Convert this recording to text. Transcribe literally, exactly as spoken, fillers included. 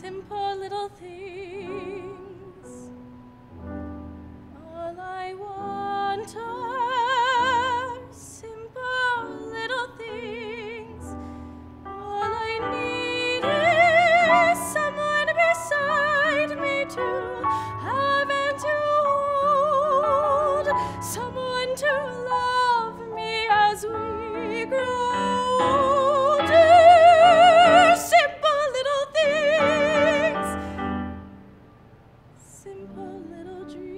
simple little things. All I want are simple little things. All I need is someone beside me to have and to hold, someone to love me as we grow older. Simple little things, simple little dreams.